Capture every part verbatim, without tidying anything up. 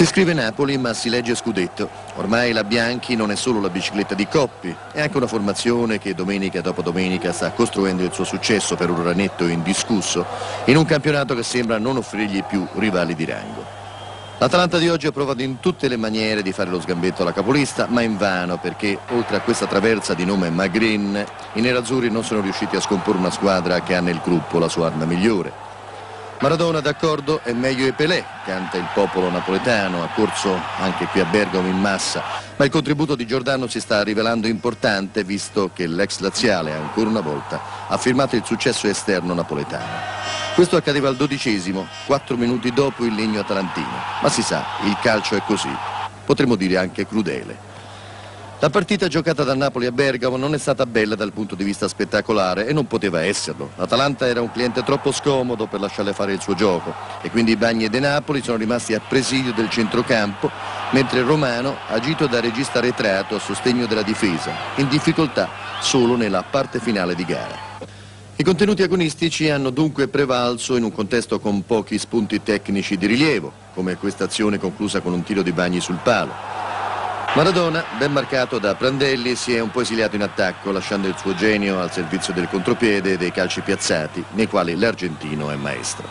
Si scrive Napoli ma si legge Scudetto. Ormai la Bianchi non è solo la bicicletta di Coppi, è anche una formazione che domenica dopo domenica sta costruendo il suo successo per un ranetto indiscusso in un campionato che sembra non offrirgli più rivali di rango. L'Atalanta di oggi ha provato in tutte le maniere di fare lo sgambetto alla capolista, ma invano, perché oltre a questa traversa di nome Magrin, i nerazzurri non sono riusciti a scomporre una squadra che ha nel gruppo la sua arma migliore. Maradona, d'accordo, è meglio e Pelé, canta il popolo napoletano, ha corso anche qui a Bergamo in massa, ma il contributo di Giordano si sta rivelando importante visto che l'ex laziale ancora una volta ha firmato il successo esterno napoletano. Questo accadeva al dodicesimo, quattro minuti dopo il legno atalantino, ma si sa, il calcio è così, potremmo dire anche crudele. La partita giocata da Napoli a Bergamo non è stata bella dal punto di vista spettacolare e non poteva esserlo. L'Atalanta era un cliente troppo scomodo per lasciarle fare il suo gioco e quindi i Bagni de Napoli sono rimasti a presidio del centrocampo, mentre il Romano ha agito da regista arretrato a sostegno della difesa, in difficoltà solo nella parte finale di gara. I contenuti agonistici hanno dunque prevalso in un contesto con pochi spunti tecnici di rilievo, come questa azione conclusa con un tiro di Bagni sul palo. Maradona, ben marcato da Prandelli, si è un po' esiliato in attacco, lasciando il suo genio al servizio del contropiede e dei calci piazzati, nei quali l'argentino è maestro.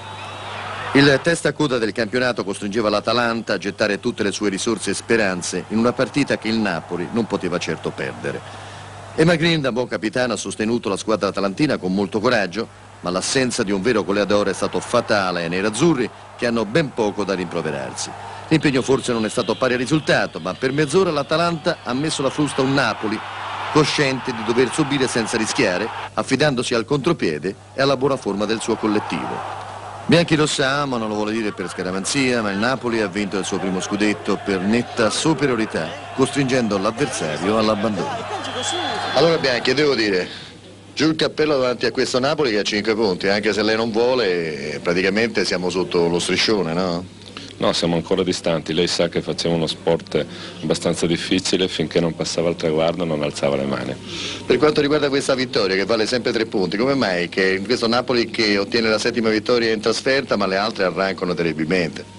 Il testa a coda del campionato costringeva l'Atalanta a gettare tutte le sue risorse e speranze in una partita che il Napoli non poteva certo perdere. E Magrin, da buon capitano, ha sostenuto la squadra atalantina con molto coraggio, ma l'assenza di un vero goleadore è stato fatale ai nerazzurri, che hanno ben poco da rimproverarsi. L'impegno forse non è stato pari al risultato, ma per mezz'ora l'Atalanta ha messo la frusta a un Napoli, cosciente di dover subire senza rischiare, affidandosi al contropiede e alla buona forma del suo collettivo. Bianchi lo sa, ma non lo vuole dire per scaramanzia, ma il Napoli ha vinto il suo primo scudetto per netta superiorità, costringendo l'avversario all'abbandono. Allora Bianchi, devo dire, giù il cappello davanti a questo Napoli che ha cinque punti, anche se lei non vuole, praticamente siamo sotto lo striscione, no? No, siamo ancora distanti, lei sa che facciamo uno sport abbastanza difficile, finché non passava il traguardo non alzava le mani. Per quanto riguarda questa vittoria che vale sempre tre punti, come mai che in questo Napoli che ottiene la settima vittoria in trasferta ma le altre arrancano terribilmente?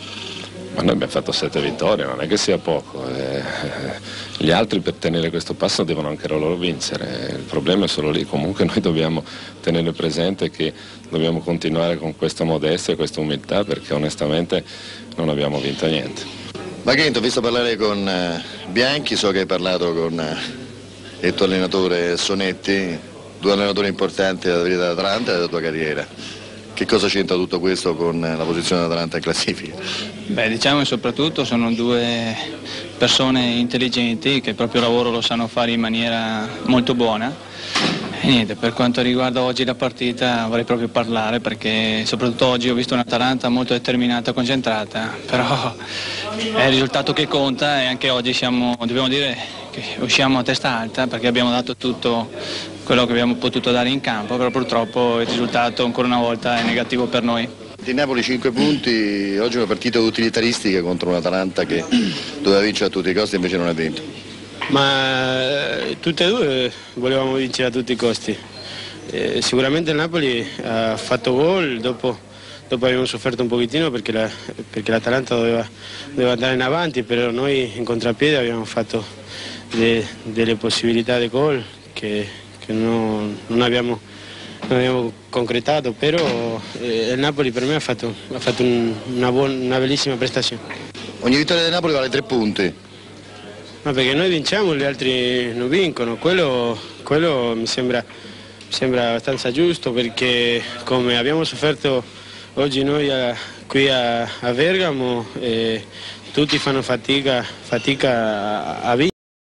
Ma noi abbiamo fatto sette vittorie, non è che sia poco. Eh, gli altri per tenere questo passo devono anche loro vincere. Il problema è solo lì. Comunque noi dobbiamo tenere presente che dobbiamo continuare con questa modestia e questa umiltà perché onestamente non abbiamo vinto niente. Magrin, ho visto parlare con eh, Bianchi, so che hai parlato con eh, il tuo allenatore Sonetti, due allenatori importanti della vita dell'Atalanta e della tua carriera. Che cosa c'entra tutto questo con la posizione dell'Atalanta in classifica? Beh, diciamo che soprattutto sono due persone intelligenti che il proprio lavoro lo sanno fare in maniera molto buona. E niente, per quanto riguarda oggi la partita vorrei proprio parlare perché soprattutto oggi ho visto un'Atalanta molto determinata e concentrata, però è il risultato che conta e anche oggi siamo, dobbiamo dire che usciamo a testa alta perché abbiamo dato tutto quello che abbiamo potuto dare in campo, però purtroppo il risultato ancora una volta è negativo per noi. Di Napoli cinque punti, oggi è una partita utilitaristica contro un'Atalanta che doveva vincere a tutti i costi e invece non ha vinto. Ma eh, tutte e due volevamo vincere a tutti i costi. Eh, sicuramente il Napoli ha fatto gol, dopo, dopo abbiamo sofferto un pochettino perché, la, perché l'Atalanta doveva, doveva andare in avanti, però noi in contrapiede abbiamo fatto de, delle possibilità di gol che, che non, non, abbiamo, non abbiamo concretato, però eh, il Napoli per me ha fatto, ha fatto un, una, buon, una bellissima prestazione. Ogni vittoria del Napoli vale tre punti. Ma perché noi vinciamo e gli altri non vincono, quello, quello mi, sembra, mi sembra abbastanza giusto perché come abbiamo sofferto oggi noi a, qui a, a Bergamo, eh, tutti fanno fatica, fatica a, a vincere.